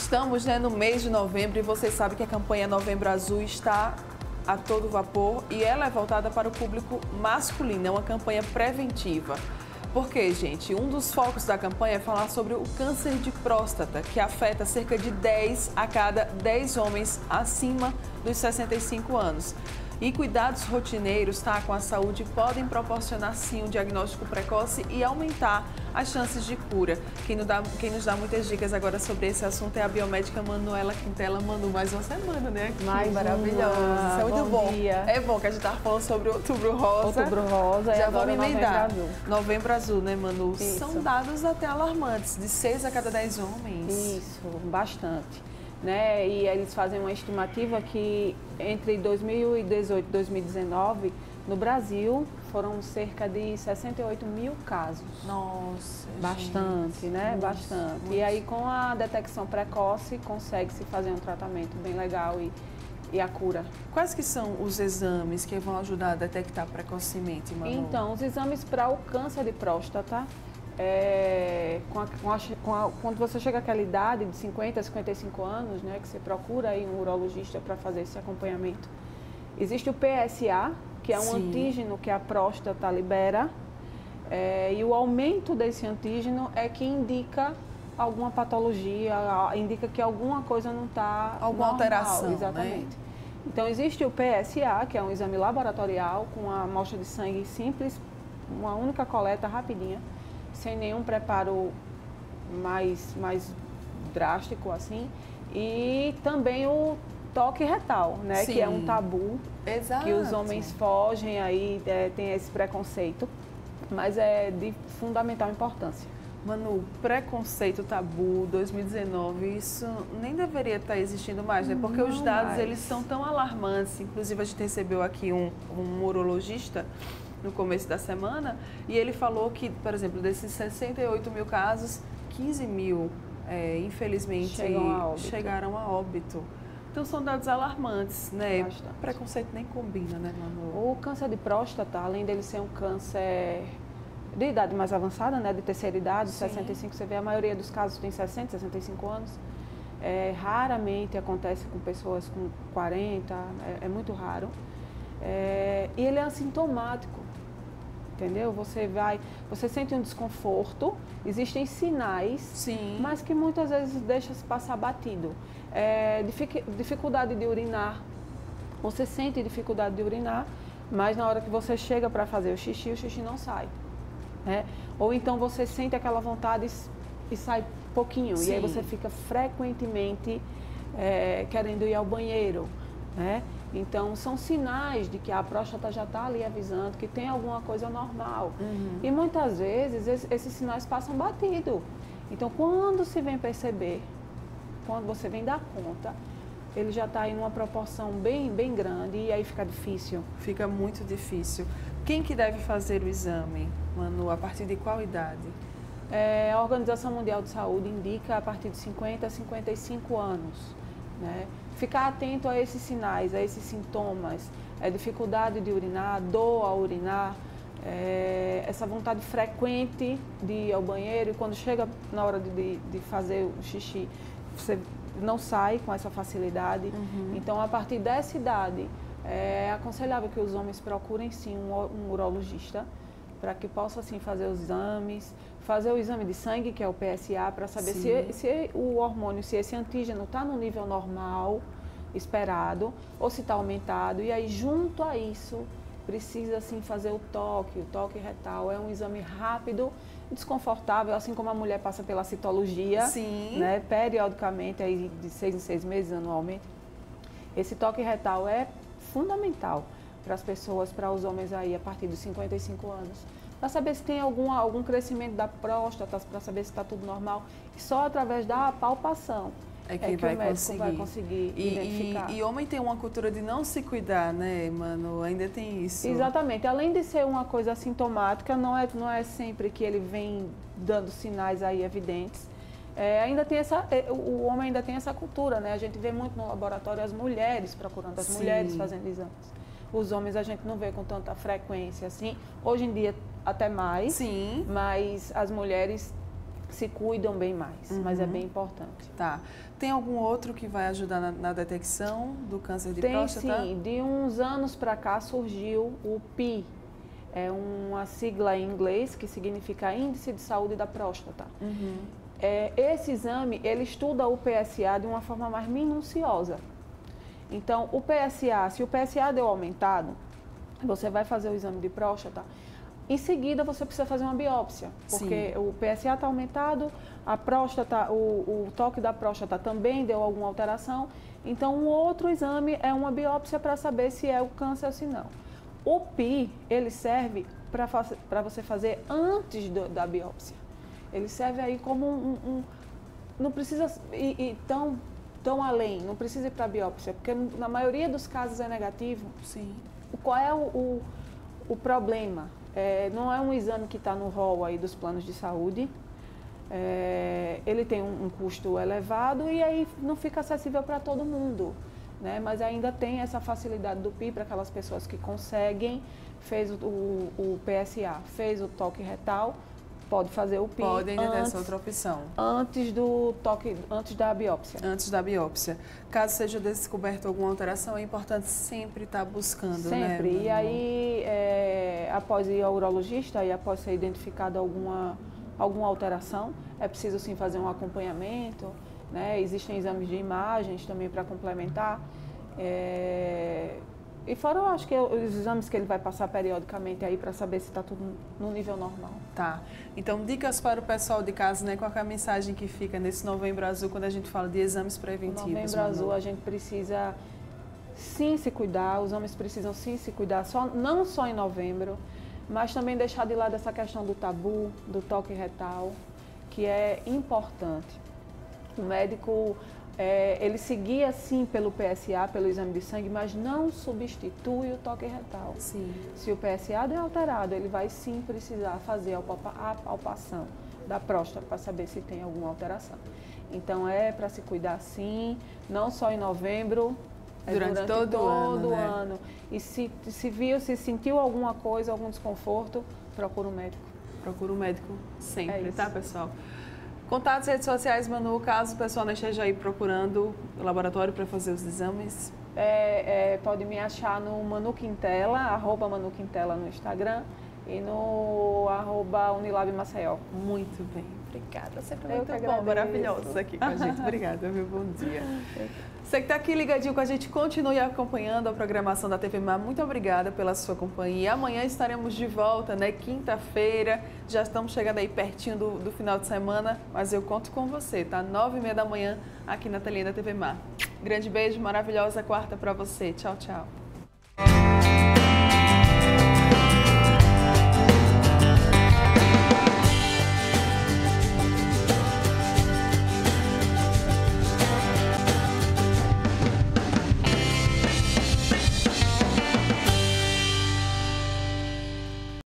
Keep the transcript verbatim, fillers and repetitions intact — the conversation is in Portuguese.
Estamos, né, no mês de novembro e vocês sabem que a campanha Novembro Azul está a todo vapor e ela é voltada para o público masculino, é uma campanha preventiva. Porque, gente, um dos focos da campanha é falar sobre o câncer de próstata, que afeta cerca de dez a cada dez homens acima dos sessenta e cinco anos. E cuidados rotineiros, tá, com a saúde podem proporcionar, sim, um diagnóstico precoce e aumentar as chances de cura. Quem nos dá, quem nos dá muitas dicas agora sobre esse assunto é a biomédica Manuela Quintela. Manu, mais uma semana, né? Aqui, mais maravilhoso. Uma. Isso é muito bom. bom. Dia. É bom que a gente tava falando sobre o Outubro Rosa. Outubro Rosa Já e agora vamos emendar. Novembro Azul. Novembro Azul, né, Manu? Isso. São dados até alarmantes, de seis a cada dez homens. Isso, bastante. Né? E eles fazem uma estimativa que entre dois mil e dezoito e dois mil e dezenove, no Brasil, foram cerca de sessenta e oito mil casos. Nossa, Bastante, gente, né? muitos, Bastante. muitos. E aí, com a detecção precoce, consegue-se fazer um tratamento bem legal e, e a cura. Quais que são os exames que vão ajudar a detectar precocemente, Manu? Então, os exames para o câncer de próstata, É, com a, com a, com a, quando você chega àquela idade de cinquenta a cinquenta e cinco anos, né, que você procura aí um urologista para fazer esse acompanhamento, existe o P S A, que é um Sim. antígeno que a próstata libera, é, e o aumento desse antígeno é que indica alguma patologia, indica que alguma coisa não está alguma normal, alteração, exatamente. Né? Então, existe o P S A, que é um exame laboratorial com uma amostra de sangue simples, uma única coleta rapidinha, sem nenhum preparo mais, mais drástico assim, e também o toque retal, né? Sim. Que é um tabu, Exato. que os homens fogem aí, é, tem esse preconceito, mas é de fundamental importância. Manu, preconceito, tabu, dois mil e dezenove, isso nem deveria estar existindo mais, né? Porque Não os dados, mais. eles são tão alarmantes. Inclusive, a gente recebeu aqui um, um urologista no começo da semana e ele falou que, por exemplo, desses sessenta e oito mil casos, quinze mil, é, infelizmente, Chegam a chegaram a óbito. Então, são dados alarmantes, né? Bastante. Preconceito nem combina, né, Manu? O câncer de próstata, além dele ser um câncer de idade mais avançada, né, de terceira idade, Sim. sessenta e cinco, você vê a maioria dos casos tem sessenta, sessenta e cinco anos. É, raramente acontece com pessoas com quarenta, é, é muito raro. É, e ele é assintomático, entendeu? Você vai, você sente um desconforto, existem sinais, Sim. mas que muitas vezes deixa-se passar batido. É, dificuldade de urinar, você sente dificuldade de urinar, mas na hora que você chega para fazer o xixi, o xixi não sai. Né? Ou então você sente aquela vontade e sai pouquinho, Sim. e aí você fica frequentemente é, querendo ir ao banheiro. Né? Então, são sinais de que a próstata já está ali avisando que tem alguma coisa normal. Uhum. E muitas vezes esses, esses sinais passam batido. Então, quando se vem perceber, quando você vem dar conta, ele já está em uma proporção bem, bem grande e aí fica difícil. Fica muito difícil. Quem que deve fazer o exame, Manu? A partir de qual idade? É, a Organização Mundial de Saúde indica a partir de cinquenta a cinquenta e cinco anos. Né? Ficar atento a esses sinais, a esses sintomas, é, dificuldade de urinar, dor ao urinar, é, essa vontade frequente de ir ao banheiro e quando chega na hora de, de fazer o xixi, você não sai com essa facilidade. Uhum. Então, a partir dessa idade, é aconselhável que os homens procurem sim um, um urologista para que possa assim, fazer os exames, fazer o exame de sangue, que é o P S A, para saber se, se o hormônio, se esse antígeno está no nível normal, esperado, ou se está aumentado. E aí, junto a isso, precisa assim, fazer o toque, o toque retal. É um exame rápido, desconfortável, assim como a mulher passa pela citologia, Sim. Né, periodicamente, aí, de seis em seis meses, anualmente. Esse toque retal é fundamental para as pessoas, para os homens aí a partir dos cinquenta e cinco anos, para saber se tem algum, algum crescimento da próstata, para saber se está tudo normal. E só através da palpação é que, é que vai, o médico conseguir. vai conseguir e, identificar. E, e homem tem uma cultura de não se cuidar, né, Manu? Ainda tem isso. Exatamente. Além de ser uma coisa assintomática, não é, não é sempre que ele vem dando sinais aí evidentes. É, ainda tem essa, o homem ainda tem essa cultura, né? A gente vê muito no laboratório as mulheres procurando, as Sim. mulheres fazendo exames. Os homens a gente não vê com tanta frequência assim. Hoje em dia até mais. Sim. Mas as mulheres se cuidam bem mais, uhum. mas é bem importante. Tá. Tem algum outro que vai ajudar na, na detecção do câncer de Tem, próstata? Sim, de uns anos para cá surgiu o P I, é uma sigla em inglês que significa Índice de Saúde da Próstata. Uhum. É, esse exame, ele estuda o P S A de uma forma mais minuciosa. Então, o P S A, se o P S A deu aumentado, você vai fazer o exame de próstata, em seguida você precisa fazer uma biópsia, porque Sim. o P S A está aumentado, a próstata, o, o toque da próstata também deu alguma alteração, então um outro exame é uma biópsia para saber se é o câncer ou se não. O P I, ele serve para você fazer antes do, da biópsia. Ele serve aí como um... um não precisa ir, ir tão, tão além, não precisa ir para a biópsia, porque na maioria dos casos é negativo. Sim. Qual é o, o, o problema? É, não é um exame que está no rol aí dos planos de saúde, é, ele tem um, um custo elevado e aí não fica acessível para todo mundo, né? Mas ainda tem essa facilidade do P I para aquelas pessoas que conseguem, fez o, o, o P S A, fez o toque retal, pode fazer o P I. Pode ainda ter essa outra opção. Antes do toque, antes da biópsia. Antes da biópsia. Caso seja descoberta alguma alteração, é importante sempre estar buscando, sempre. né? Sempre. E aí, é, após ir ao urologista e após ser identificada alguma, alguma alteração, é preciso sim fazer um acompanhamento, né? Existem exames de imagens também para complementar. É, E fora, eu acho que os exames que ele vai passar periodicamente aí para saber se está tudo no nível normal. Tá. Então, dicas para o pessoal de casa, né? Qual é a mensagem que fica nesse Novembro Azul quando a gente fala de exames preventivos? No Novembro Azul, a gente precisa sim se cuidar, os homens precisam sim se cuidar, só, não só em novembro, mas também deixar de lado essa questão do tabu, do toque retal, que é importante. O médico... É, ele seguia sim pelo P S A, pelo exame de sangue, mas não substitui o toque retal. Sim. Se o P S A é alterado, ele vai sim precisar fazer a palpação da próstata para saber se tem alguma alteração. Então é para se cuidar sim, não só em novembro, é durante, durante todo, todo ano, o né? ano. E se, se viu, se sentiu alguma coisa, algum desconforto, procura um médico. Procura um médico sempre, é tá, pessoal? Contatos, redes sociais, Manu, caso o pessoal não esteja aí procurando o laboratório para fazer os exames. É, é, pode me achar no Manu Quintela, arroba Manu Quintela no Instagram e no arroba Unilab Maceió. Muito bem, obrigada. Sempre Eu muito bom, maravilhoso aqui com a gente. Obrigada, meu bom dia. Você que está aqui ligadinho com a gente, continue acompanhando a programação da T V M A. Muito obrigada pela sua companhia. Amanhã estaremos de volta, né? Quinta-feira. Já estamos chegando aí pertinho do, do final de semana, mas eu conto com você, tá? Nove e meia da manhã aqui na telinha da T V M A. Grande beijo, maravilhosa quarta para você. Tchau, tchau.